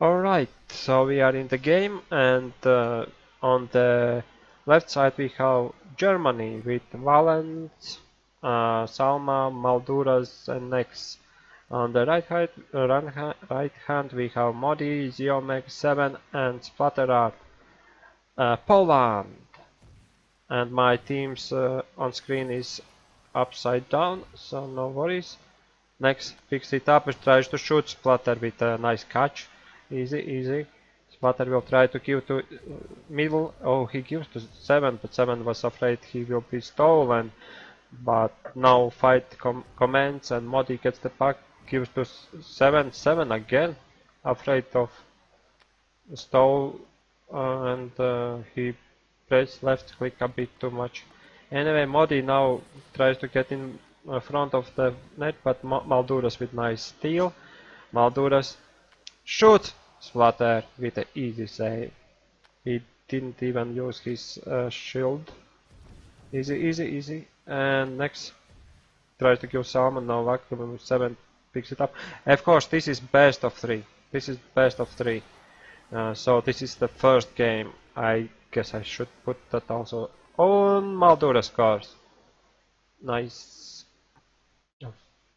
Alright, so we are in the game, and on the left side we have Germany with Valens, Salma, Malduras and Nex. On the right hand we have Modi, Ziomeg 7 and Splatterart. Poland! And my team's on screen is upside down, so no worries. Next, picks it up and tries to shoot Splatter with a nice catch. Easy, easy. Splatter will try to give to middle. Oh, he gives to 7, but 7 was afraid he will be stolen. But now fight comments and Modi gets the puck, gives to 7, 7 again. Afraid of stole and he pressed left click a bit too much. Anyway, Modi now tries to get in front of the net, but Malduras with nice steal. Malduras shoots Splatter with an easy save. He didn't even use his shield. Easy, easy, easy. And next tries to kill Salmon. No luck. 7 picks it up. Of course, this is best of 3. This is best of 3. So this is the first game. I guess I should put that also on Maldura scores. Nice. Oh.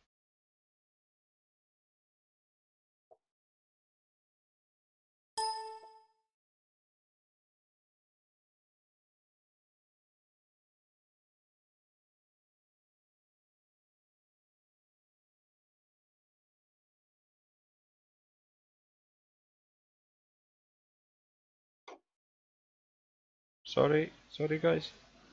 Sorry guys.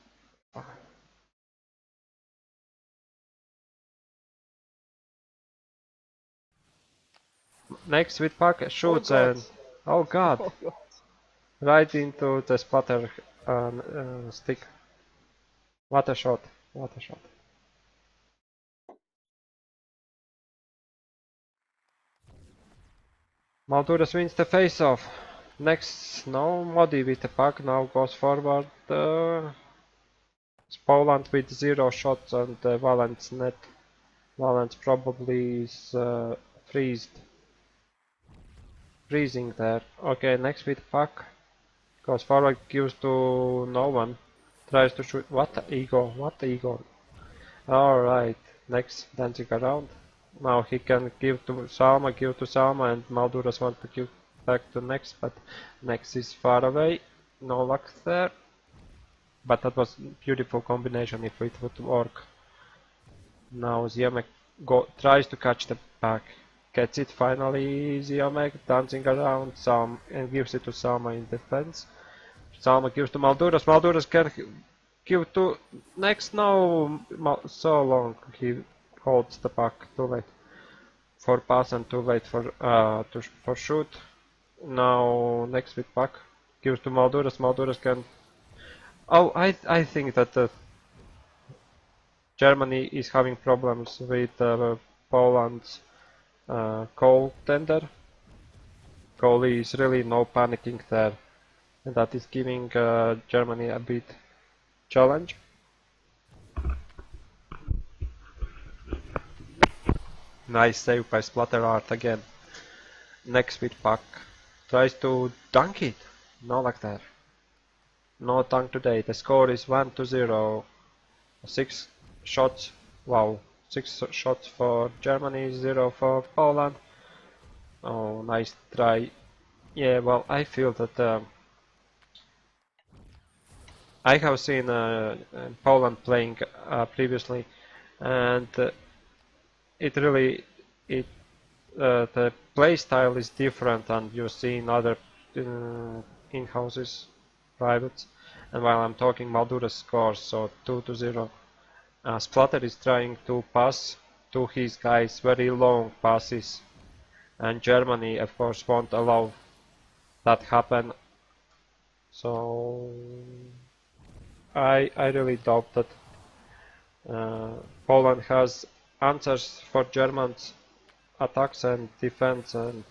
Next with puck shoots and oh god, right into the Splatter stick. What a shot! What a shot! Malduras wins the face-off. Next, no Modi with the puck now goes forward. Poland with 0 shots on the Valence net. Valence probably is freezing there. Okay, next with puck. Goes forward, gives to no one. Tries to shoot. What the ego? What the ego? Alright, next dancing around. Now he can give to Salma, and Malduras want to give back to Nex, but Nex is far away. No luck there. But that was beautiful combination if it would work. Now Ziomek tries to catch the puck. Gets it finally, Ziomek dancing around and gives it to Salma in defense. Salma gives to Malduras. Malduras can give to Next. No, so long he holds the puck. Too late for pass and too late for shoot. Now Next with puck gives to Malduras. Malduras can. Oh, I think that Germany is having problems with Poland's goaltender. Goalie is really no panicking there, and that is giving Germany a bit challenge. Nice save by Splatterart again. Next with puck. Tries to dunk it. No luck there. No dunk today. The score is 1-0. 6 shots. Wow. 6 shots for Germany, 0 for Poland. Oh, nice try. Yeah, well, I feel that I have seen Poland playing previously, and it really the play style is different than you see in other in-houses, privates. And while I'm talking, Malduras scores, so 2-0. Splatter is trying to pass to his guys very long passes, and Germany, of course, won't allow that happen. So I really doubt that Poland has answers for Germans' attacks and defense and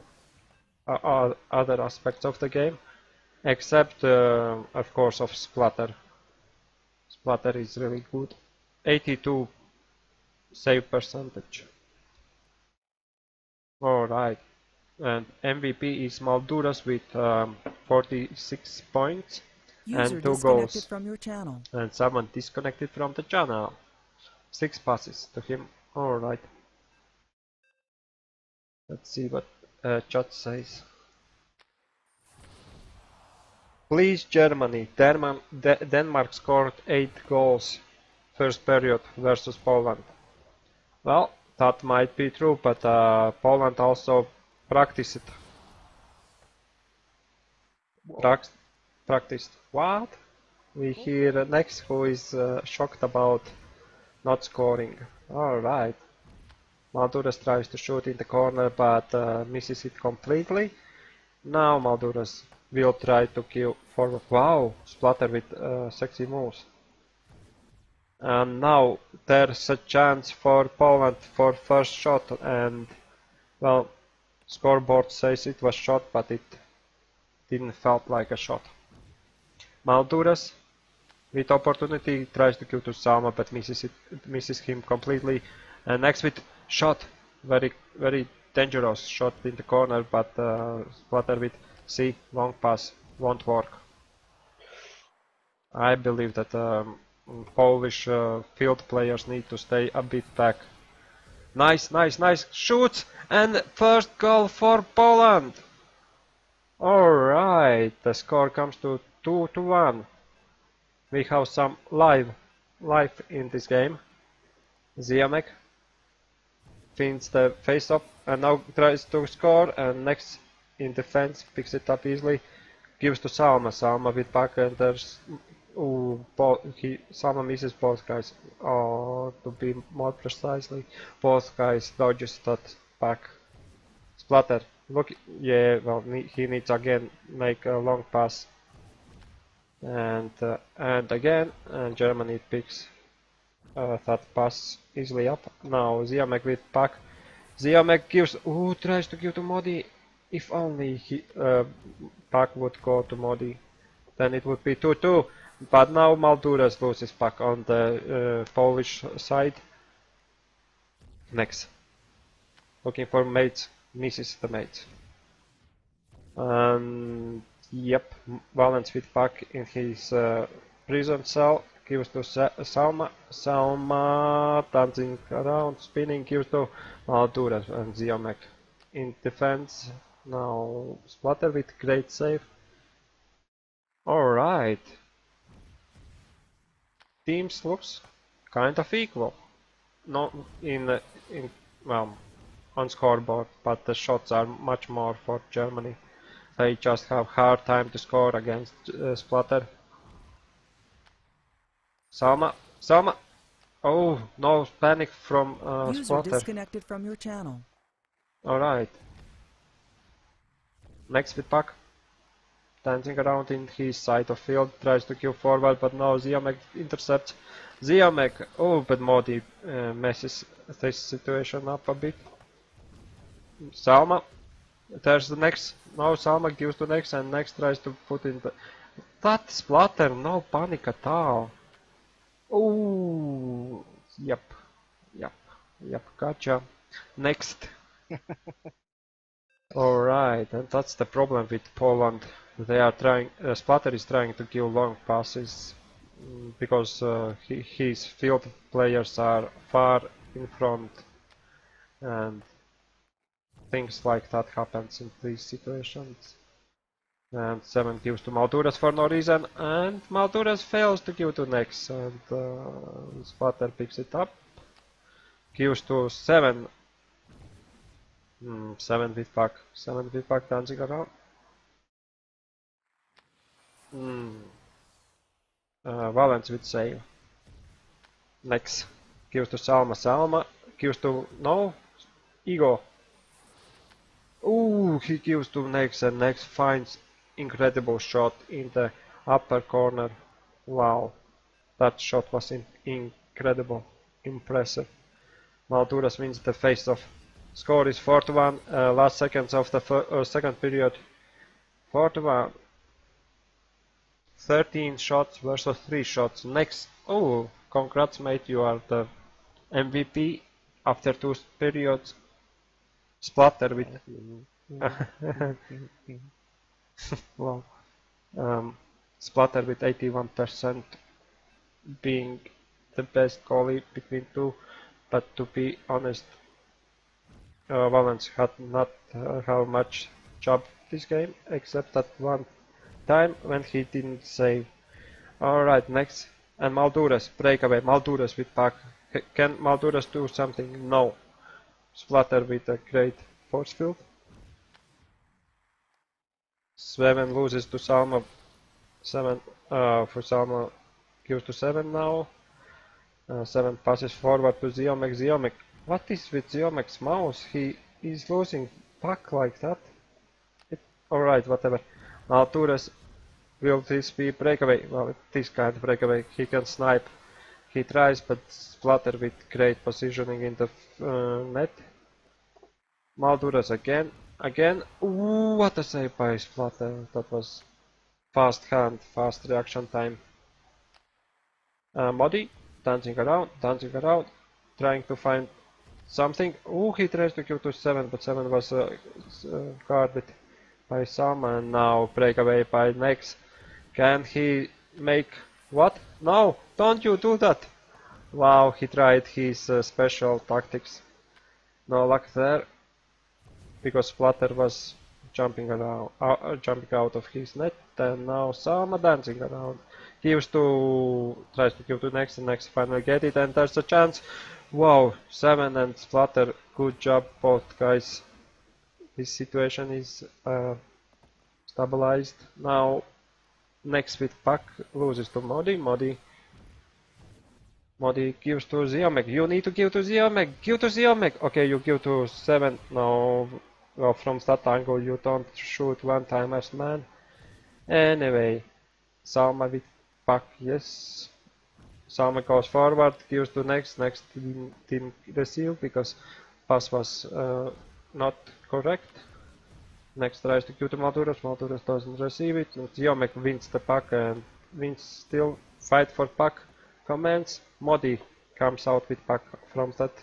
other aspects of the game, except of course of Splatter. Splatter is really good. 82 save percentage. Alright, And MVP is Malduras with 46 points and 2 goals. From your channel. And someone disconnected from the channel. 6 passes to him. Alright. Let's see what chat says. Please Germany. Denmark scored 8 goals first period versus Poland. Well, that might be true, but Poland also practiced. Practiced. What? We hear next who is shocked about not scoring. Alright. Malduras tries to shoot in the corner but misses it completely. Now Malduras will try to kill forward. Wow! Splatter with sexy moves. And now there's a chance for Poland for first shot and well, scoreboard says it was shot but it didn't felt like a shot. Malduras with opportunity tries to kill to Salma but misses him completely. And next with shot, very dangerous shot in the corner but Splatter with C, long pass, won't work. I believe that Polish field players need to stay a bit back. Nice shoots and first goal for Poland. Alright, the score comes to 2-1. We have some life in this game. Ziomek finds the face-up and now tries to score and next in defense picks it up easily. Gives to Salma. Salma with back and there's Salma misses both guys. Or to be more precisely, both guys dodges that back. Splatter. Look, yeah, well he needs again make a long pass. And again, and Germany picks that pass easily up. Now Ziomek with back. Ziomek gives. Tries to give to Modi. If only Pak would go to Modi, then it would be 2-2. But now Malduras loses Pak on the Polish side. Next. Looking for mates, misses the mates. And yep, Valens with Pak in his prison cell. Gives to Salma. Salma dancing around, spinning, gives to Malduras and Ziomek in defense. Now Splatter with great save. Alright. Teams looks kind of equal. Not well on scoreboard, but the shots are much more for Germany. They just have hard time to score against Splatter. Salma. Oh no, panic from Splatter. Disconnected from your channel. Alright. Next with Pak. Dancing around in his side of field, tries to kill forward, but no, Ziomek intercepts. Ziomek, but Modi messes this situation up a bit. Salma, there's the next. No, Salma gives to next, and next tries to put in the. That Splatter, no panic at all. Oh, yep, gotcha. Next. Alright, and that's the problem with Poland. They are trying. Splatter is trying to kill long passes because his field players are far in front, and things like that happens in these situations. And 7 gives to Malduras for no reason, and Malduras fails to give to next, and Splatter picks it up. Gives to 7. 7 with Pak dancing around. Valens with save. Next gives to Salma. Gives to Ego. He gives to next and next finds incredible shot in the upper corner. Wow, that shot was incredible, impressive. Malduras wins the face-off. Score is 4-1, last seconds of the second period. 4-1. 13 shots versus 3 shots. Next. Congrats mate, you are the MVP after 2 periods. Splatter with Wow. Splatter with 81% being the best goalie between two, but to be honest, Valence had not have much job this game, except that one time when he didn't save. Alright, next. And Malduras, breakaway, Malduras with puck. Can Malduras do something? No. Splatter with a great force field. Sveven loses to Salma. 7 for Salma gives to 7 now. 7 passes forward to Ziomek. Ziomek, what is with Ziomek's mouse? He is losing puck like that. Alright, whatever. Malduras, will this be breakaway? Well, this kind of breakaway. He can snipe. He tries, but Splatter with great positioning in the net. Malduras again. Ooh, what a save by Splatter. That was fast hand, fast reaction time. Modi, dancing around, trying to find something. Ooh, he tries to kill to 7, but 7 was guarded by Salma, and now breakaway by Nex. Can he make what? No, don't you do that! Wow, he tried his special tactics. No luck there, because Splatter was jumping around, jumping out of his net, and now Salma dancing around. Tries to give to Nex, and Nex finally get it, and there's a chance. Wow, 7 and Splatter, good job both guys. This situation is stabilized. Now Nex with puck loses to Modi. Modi gives to Ziomek. You need to give to Ziomek. Give to Ziomek. Okay, you give to 7. No, well, from that angle you don't shoot one time as man. Anyway, Salma with puck, yes. Salma goes forward, gives to Nex. Nex didn't receive because pass was not correct. Next tries to give to Malduras. Malduras doesn't receive it. Ziomek wins the puck and wins still. Fight for puck. Comments. Modi comes out with puck from that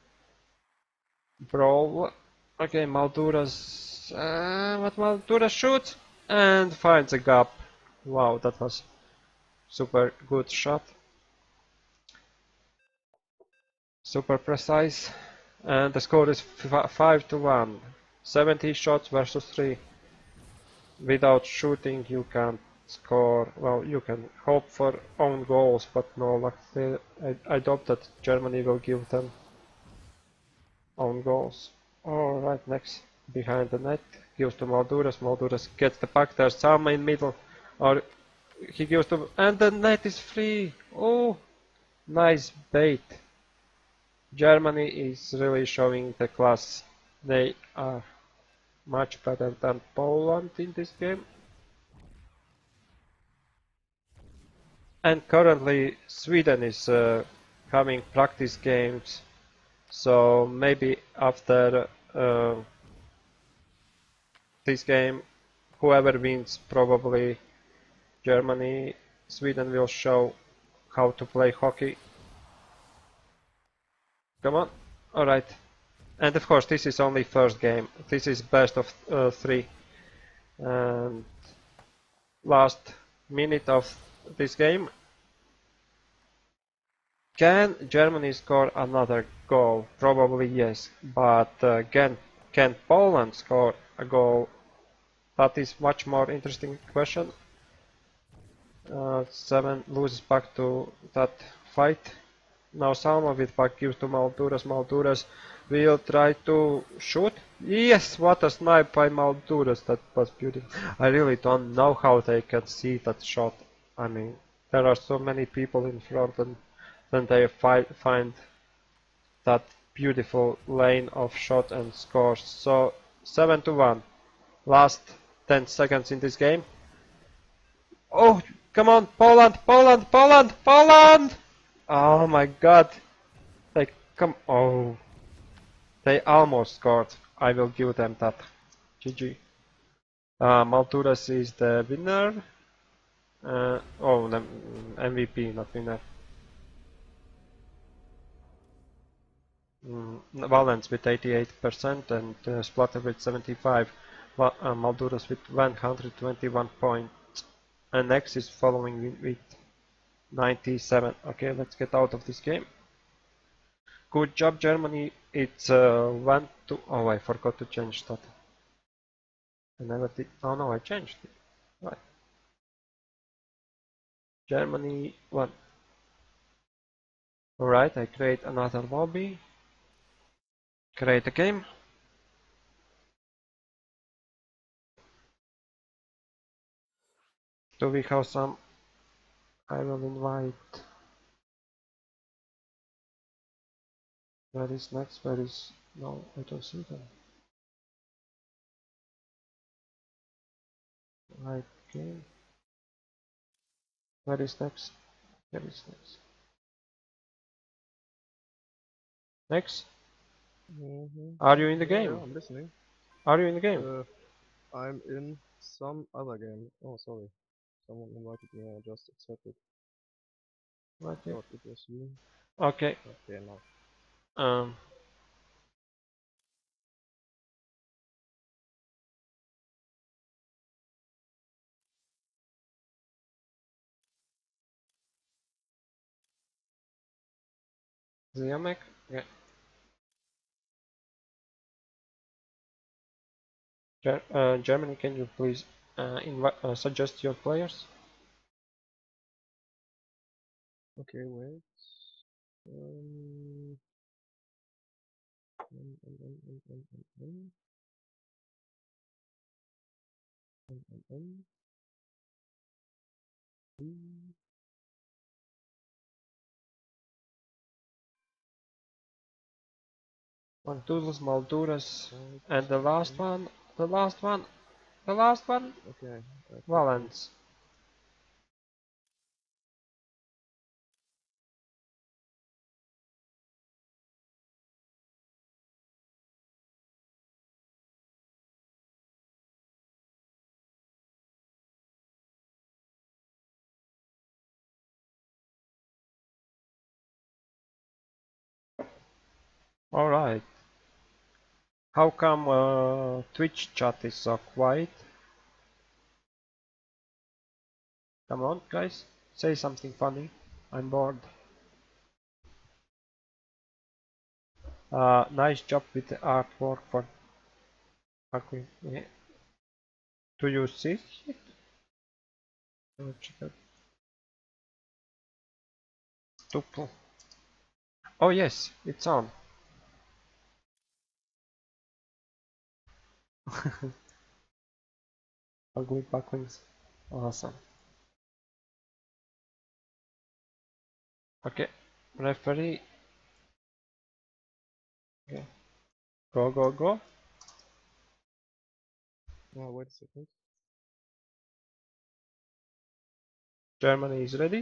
brawl. Okay, Malduras. What Malduras shoots and finds a gap. Wow, that was super good shot. Super precise. And the score is 5-1. 70 shots versus 3. Without shooting you can't score. Well, you can hope for own goals, but no luck. I doubt that Germany will give them own goals. Alright, next. Behind the net. Gives to Malduras. Malduras gets the puck. There's Salma in middle. Or he gives to... And the net is free! Oh! Nice bait. Germany is really showing the class. They are much better than Poland in this game. And currently Sweden is having practice games, so maybe after this game, whoever wins, probably Germany, Sweden will show how to play hockey. Come on, alright. And of course this is only first game, this is best of 3. And last minute of this game. Can Germany score another goal? Probably yes, but can Poland score a goal? That is much more interesting question. 7 loses back to that fight. Now Salma with puck gives to Malduras. Malduras will try to shoot. Yes, what a snipe by Malduras. That was beautiful. I really don't know how they can see that shot. I mean, there are so many people in front, and then they find that beautiful lane of shot and scores. So 7-1. Last 10 seconds in this game. Oh, come on, Poland, Poland, Poland, Poland! Oh my god. They almost scored. I will give them that. GG. Malduras is the winner. MVP, not winner. Valens with 88% and Splatter with 75, Malduras with 121 points, and Nex is following with 97. Okay, let's get out of this game. Good job, Germany. It's 1 to. Oh, I forgot to change that. I never did. Oh no, I changed it. Right. Germany 1. Alright, I create another lobby. Create a game. Do we have some? I will invite. Where is next? Where is? No, I don't see them. Right game. Where is next? Where is next? Next? Are you in the game? Yeah, I'm listening. Are you in the game? I'm in some other game. Oh, sorry. Someone invited me. I just accepted. Right here. Thought it was you. Okay. Okay, now. Ziamek? Yeah. Germany, can you please suggest your players? Okay, wait. Um, um, um, um, um, um, um, um, um, um, um, Mantulus, Malduras, right, and the last um, one, the last one, the last one, Okay, I picked you. Valens. Alright. How come Twitch chat is so quiet? Come on, guys, say something funny. I'm bored. Nice job with the artwork for Aqui. Yeah. Do you see it? Check it. Tuple. Oh yes, it's on. Ugly Bucklings. Awesome. Okay, referee. Okay. Go, go, go. Oh, wait a second. Germany is ready.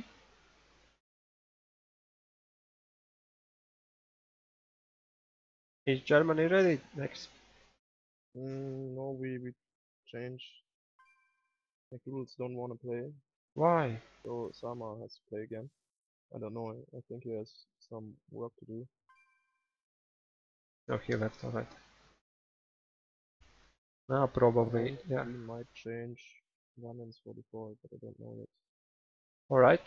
Is Germany ready? Next. No, we changed. Like, rules don't want to play, Why? so Sama has to play again. I don't know. I think he has some work to do. No, he left already. Now probably, And yeah. we might change Valens for default, but I don't know yet. Alright.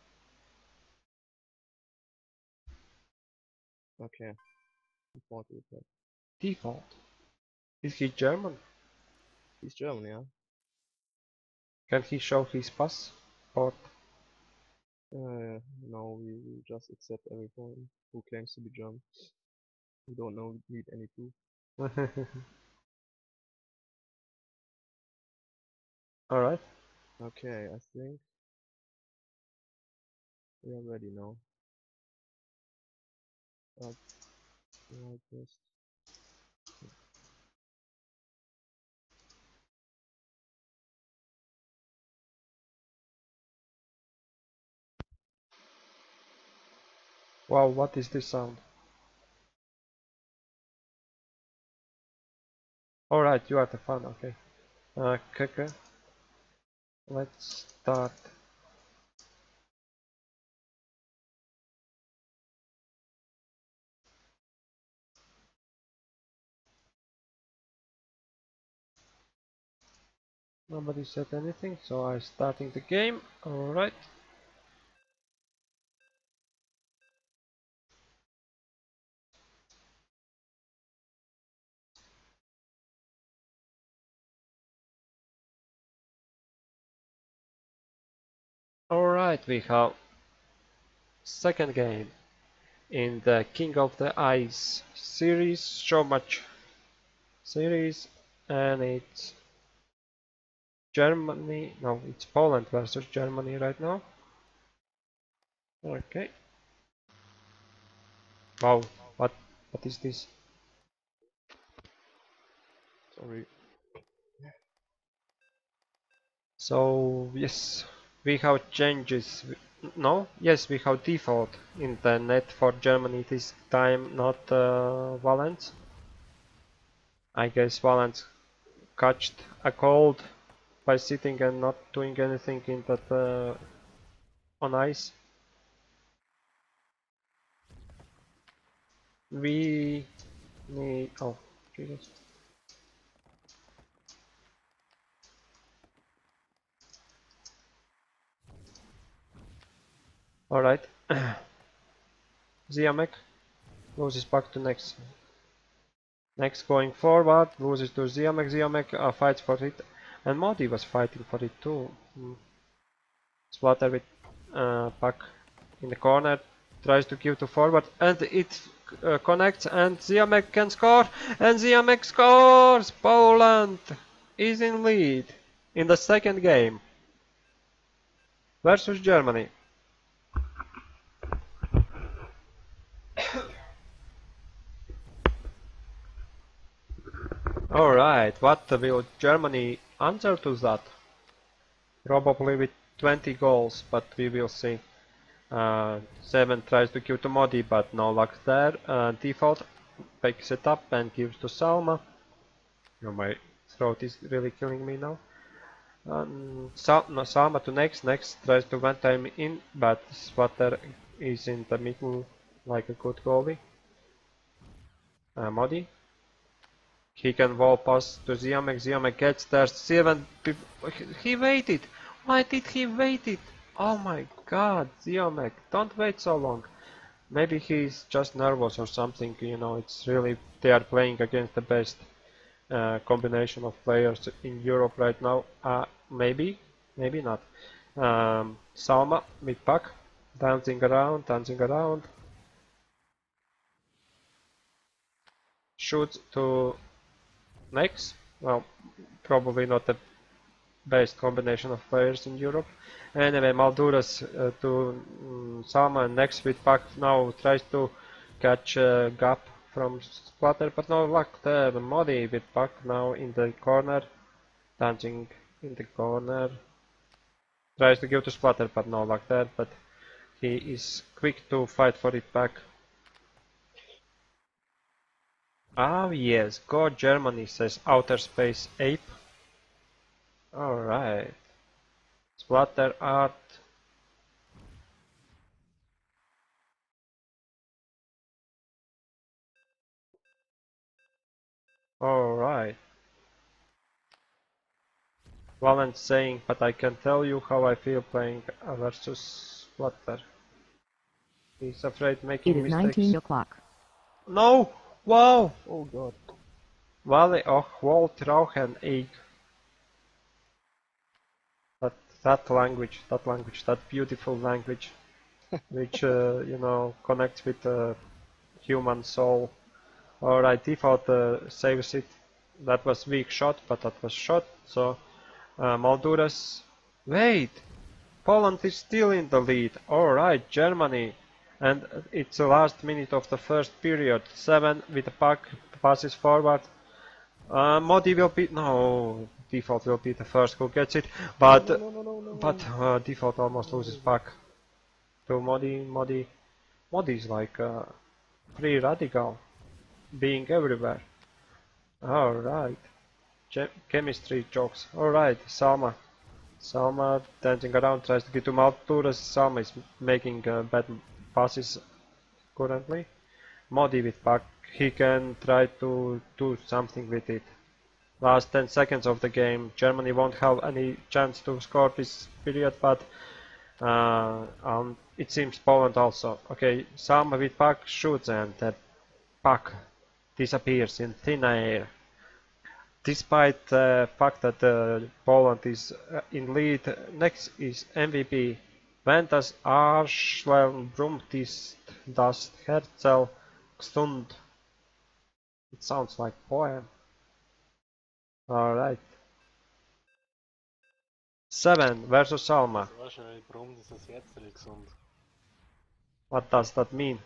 Okay, default replay. Default. Is he German? He's German, yeah? Can he show his passport? No, we just accept everyone who claims to be German. We don't need any proof. Alright. Okay, I think we are ready now. Like this. Wow, what is this sound? Alright, you are the fan, okay. Okay. Let's start. Nobody said anything, so I'm starting the game. Alright. Alright, we have second game in the King of the Ice series, showmatch series, and it's Germany, no, it's Poland versus Germany right now. Okay. Wow, what is this? Sorry. So yes, we have changes. No, yes, we have default in the net for Germany this time, not Valence. I guess Valence catched a cold by sitting and not doing anything in that on ice. We need, oh Jesus. All right. Ziamek loses back to next. Next going forward, loses to Ziamek. Ziamek fights for it, and Modi was fighting for it too. Splatter with puck in the corner, tries to give to forward, and it connects, and Ziamek can score, and Ziamek scores! Poland is in lead in the second game versus Germany. Alright, what will Germany answer to that? Probably with 20 goals, but we will see. 7 tries to give to Modi, but no luck there. Default picks it up and gives to Salma. Oh, my throat is really killing me now. Salma to next. Next tries to one time in, but Swatter is in the middle like a good goalie. Modi. He can wall pass to Ziamek. Ziamek gets there. 7 people. He waited. Why did he wait it? Oh my god, Ziamek, don't wait so long. Maybe he's just nervous or something, you know, it's really, they are playing against the best combination of players in Europe right now. Maybe, maybe not. Salma with puck, dancing around. Shoots to next. Well, probably not the best combination of players in Europe. Anyway, Malduras to Salma, and next with puck now tries to catch gap from Splatter, but no luck there. Modi with puck now in the corner, dancing in the corner. Tries to give to Splatter, but no luck there, but he is quick to fight for it back. Ah yes, go Germany, says Outer Space Ape. Alright. Splatter art. Alright. Valent saying, but I can tell you how I feel playing versus Splatter. He's afraid making It is mistakes. 19 o'clock. No! Wow! Oh god. Valley och Walt Rauchen Egg. That language, that beautiful language, which, you know, connects with the human soul. Alright, default saves it. That was weak shot, but that was shot, so Malduras. Wait! Poland is still in the lead. Alright, Germany. And it's the last minute of the first period. 7 with the puck, passes forward. Modi will be, no, default will be the first who gets it, but default almost loses puck to Modi. Modi is like free radical, being everywhere. Alright, chemistry jokes. Alright, Salma dancing around, tries to get to Malturas. Salma is making bad passes currently. Modi with puck, he can try to do something with it. last 10 seconds of the game. Germany won't have any chance to score this period, but it seems Poland also. Okay, Salma with puck shoots and the puck disappears in thin air. Despite the fact that Poland is in lead, next is MVP. Wenn das Arschlein brummt ist das Herzl gesund. It sounds like poem. Alright. 7 versus Salma. Wahrscheinlich, warum ist das jetzt nicht gesund? What does that mean?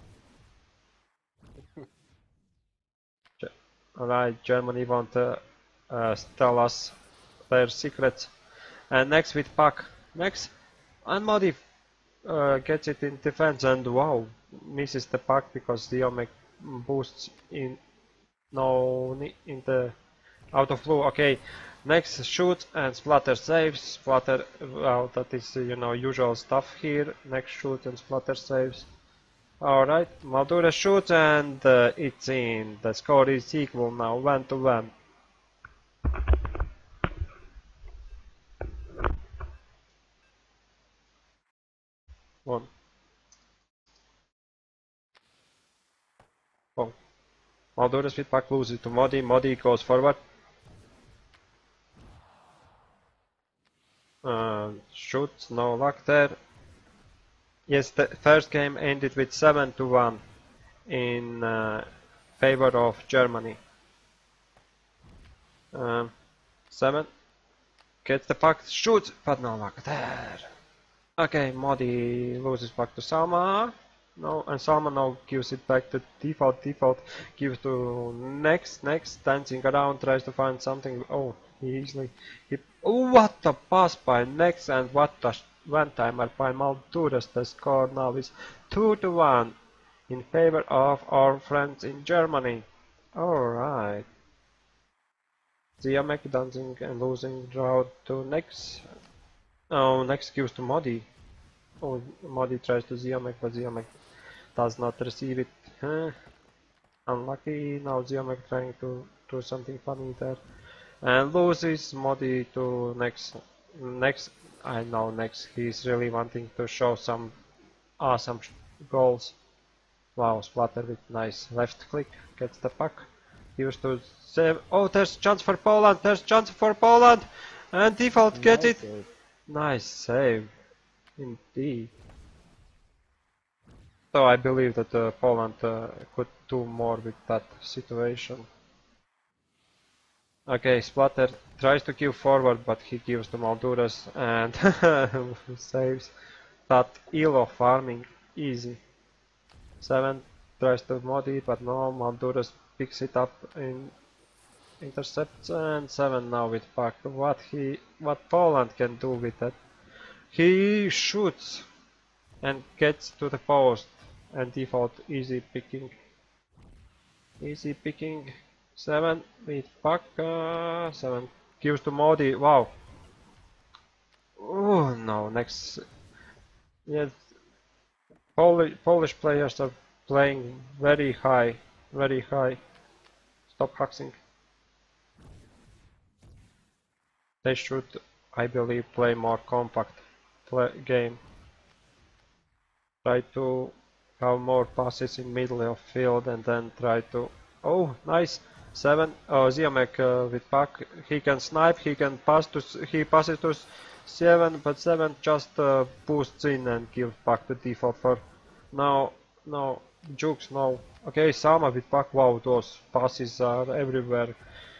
Alright, Germany won't tell us their secrets. And next with puck. Next, and Modi gets it in defense and wow, misses the puck because Ziomek boosts in the out of blue. Okay, next shoots and Splatter saves. Splatter, well, that is usual stuff here. Next shoot and Splatter saves. Alright, Maldura shoots and it's in. The score is equal now, 1-1. One. Oh. Maldura's with puck loses to Modi. Modi goes forward. Shoots, no luck there. Yes, the first game ended with 7-1 in favor of Germany. 7 gets the puck, shoots, but no luck there. Okay, Modi loses puck to Salma. No, and Salma now gives it back to default. Default gives to next, dancing around, tries to find something. Oh, he easily hit. Oh, what a pass by next, and what a one-timer by Malduras. The score now is 2-1 in favor of our friends in Germany. Alright. Ziomek dancing and losing route to next. Oh, next gives to Modi. Oh, Modi tries to Ziomek, but Ziomek does not receive it. Unlucky. Now Ziomek trying to do something funny there. And loses. Modi to next. I know next. He's really wanting to show some awesome goals. Wow, Splatter with nice left click. Gets the puck. Gives to save. Oh, there's chance for Poland. There's chance for Poland. And default gets it. Nice save. Indeed. So I believe that Poland could do more with that situation. Okay, Splatter tries to give forward, but he gives to Malduras and saves that Elo farming easy. 7 tries to Modi, but no, Malduras picks it up in intercepts, and 7 now with puck. What Poland can do with that? He shoots and gets to the post and default easy picking. 7 with puck. 7 gives to Modi. Wow. Oh no, next. Yes, Polish players are playing very high. Stop huxing. They should, I believe, play more compact game. Try to have more passes in middle of field and then try to. Oh, nice. 7. Oh, Ziomek with puck. He can snipe. He can pass to. He passes to 7, but 7 just boosts in and gives puck to default for. No, Jukes, no. Okay, Salma with puck. Wow, those passes are everywhere.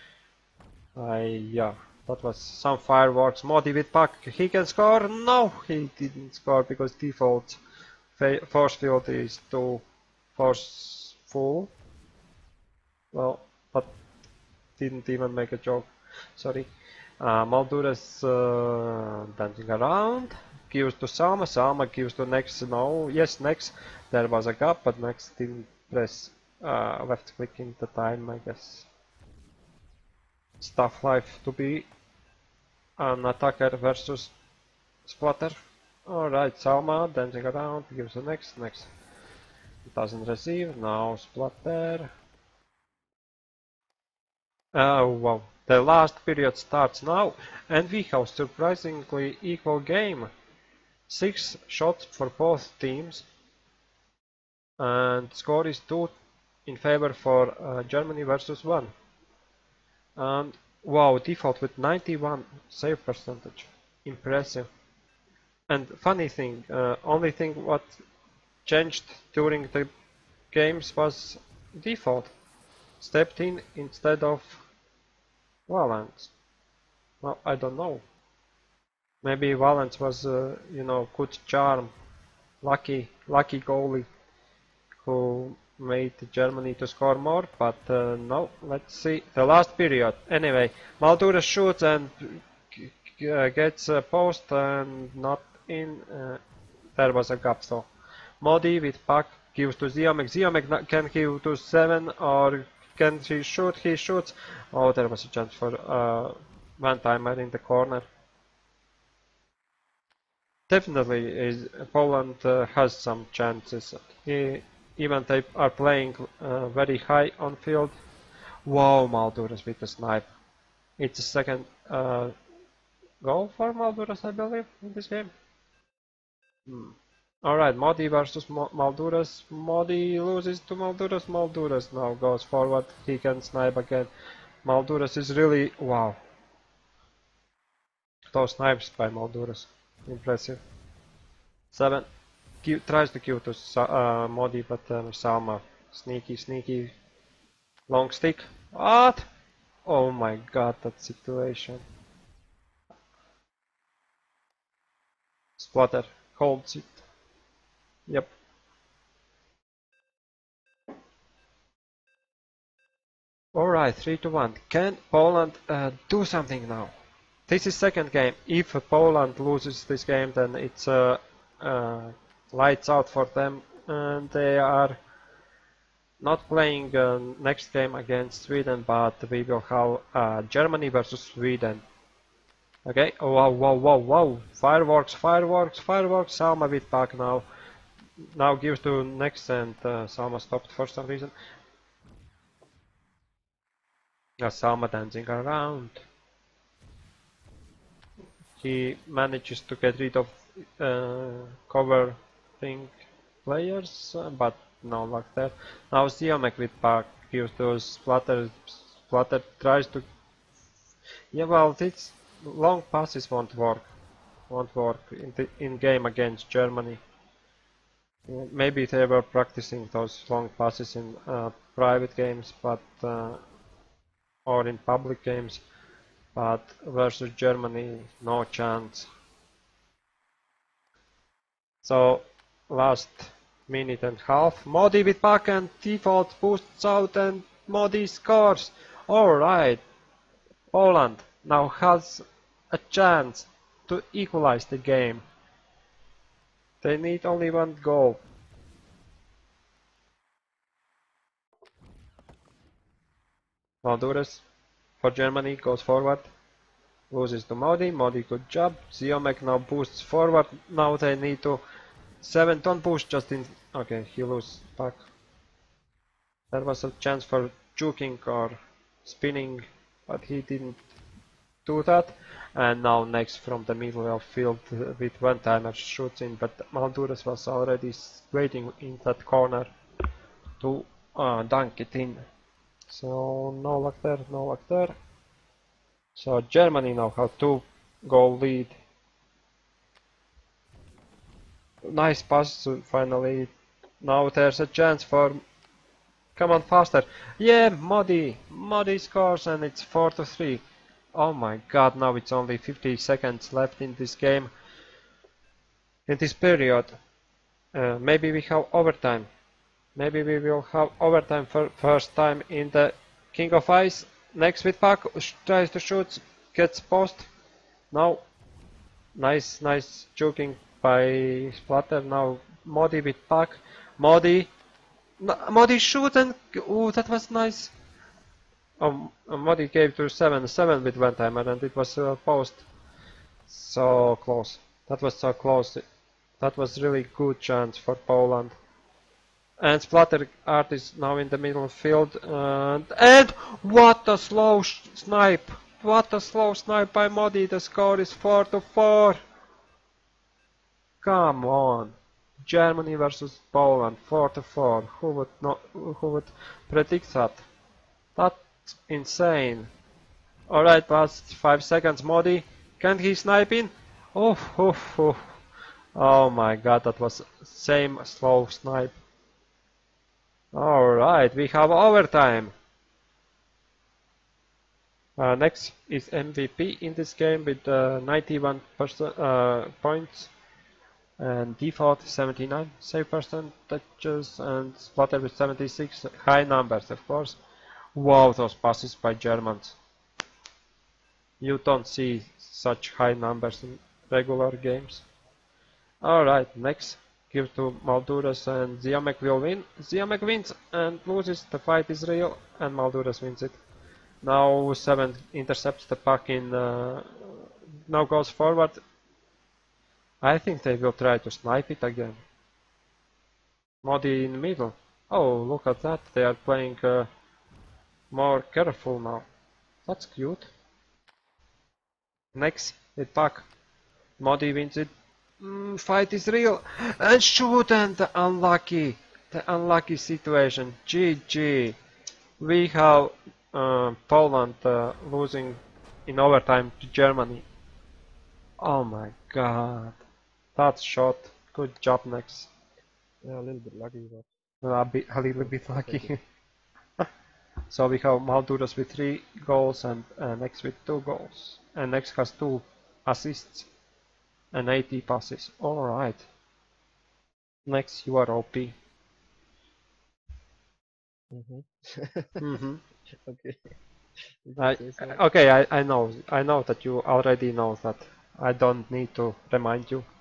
Yeah, that was some fireworks. Modi with puck. He can score. No, he didn't score because default force field is too forceful. Well, but didn't even make a joke. Sorry. Malduras dancing around. Gives to Salma. Salma gives to next. No, yes, next. There was a gap, but next didn't press left click in the time, I guess. It's tough life to be an attacker versus Splatter. Alright, Salma dancing around, gives the next. Doesn't receive, now Splatter. Oh wow, The last period starts now, and we have surprisingly equal game. 6 shots for both teams, and score is 2 in favor for Germany versus 1. And wow, default with 91 save percentage. Impressive. And funny thing, only thing what changed during the games was default. Stepped in instead of Valence. Well, I don't know. Maybe Valence was, you know, good charm, lucky goalie who made Germany to score more, but no, let's see. The last period. Anyway, Malduras shoots and gets a post and not in. There was a gap though. Modi with puck gives to Ziomek. Ziomek can give to 7 or can he shoot? He shoots. Oh, there was a chance for one-timer in the corner. Definitely, Poland has some chances. Even they are playing very high on field. Wow, Malduras with a snipe. It's a second goal for Malduras, I believe, in this game. Alright, Modi versus Malduras. Modi loses to Malduras. Malduras now goes forward. He can snipe again. Malduras is really... wow. Those snipes by Malduras. Impressive. 7. Tries to kill to Modi, but Salma. Sneaky. Long stick. What? Oh my god, that situation. Splatter. Holds it. Yep. Alright, 3-1. Can Poland do something now? This is second game. If Poland loses this game, then it's lights out for them, and they are not playing next game against Sweden, but we will have Germany versus Sweden. Okay. Oh, wow. Fireworks. Salma with puck now. Now gives to next, and Salma stopped for some reason. Salma dancing around. He manages to get rid of cover thing players, but no luck there. Now Ziomek with puck gives to Splatter. Splatter tries to... yeah, well, these long passes won't work in game against Germany. Maybe they were practicing those long passes in private games, but or in public games, but versus Germany, no chance. So last minute and a half, Modi with puck and default boosts out and Modi scores. Alright, Poland now has a chance to equalize the game. They need only one goal. Malduras for Germany goes forward. Loses to Modi. Modi, good job. Ziomek now boosts forward. Now they need to... 7, don't push just in... okay, he loses puck. There was a chance for juking or spinning, but he didn't do that. And now next from the middle of field with one-timer shoots in, but Malduras was already waiting in that corner to dunk it in. So no luck there. So Germany now have 2-goal lead. Nice pass finally. Now there's a chance for... come on, faster. Yeah, Modi scores and it's 4-3. Oh my god, now it's only 50 seconds left in this game. In this period. Maybe we have overtime. Maybe we will have overtime for first time in the King of Ice. Next with puck, tries to shoot, gets post. Now, nice joking by Splatter. Now Modi with puck. Modi shoot and... ooh, that was nice. Modi gave to 7 with one timer and it was post. So close. That was so close. That was really good chance for Poland. And Splatter Art is now in the middle field. And what a slow snipe! What a slow snipe by Modi. The score is 4-4. Come on. Germany versus Poland, 4-4. Who would predict that? That's insane. Alright, past 5 seconds, Modi. Can he snipe in? Oh my god, that was same slow snipe. Alright, we have overtime. Next is MVP in this game with 91% points. And default 79 save percentages, and Splatter with 76, high numbers of course. Wow, those passes by Germans. You don't see such high numbers in regular games. Alright, next give to Malduras, and Ziamek will win. Ziamek wins and loses, the fight is real, and Malduras wins it. Now 7 intercepts the puck in, now goes forward. I think they will try to snipe it again. Modi in the middle. Oh, look at that, they are playing more careful now. That's cute. Next, with puck. Modi wins it. Fight is real. And shoot, and the unlucky situation. GG. We have Poland losing in overtime to Germany. Oh my god. That shot. Good job, Nex. Yeah, a little bit lucky, but A little bit lucky. So we have Malduras with 3 goals and Nex with 2 goals. And Nex has 2 assists and 80 passes. Alright. Nex, you are OP. Mm-hmm. okay. If you say so. Okay, I know that you already know that. I don't need to remind you.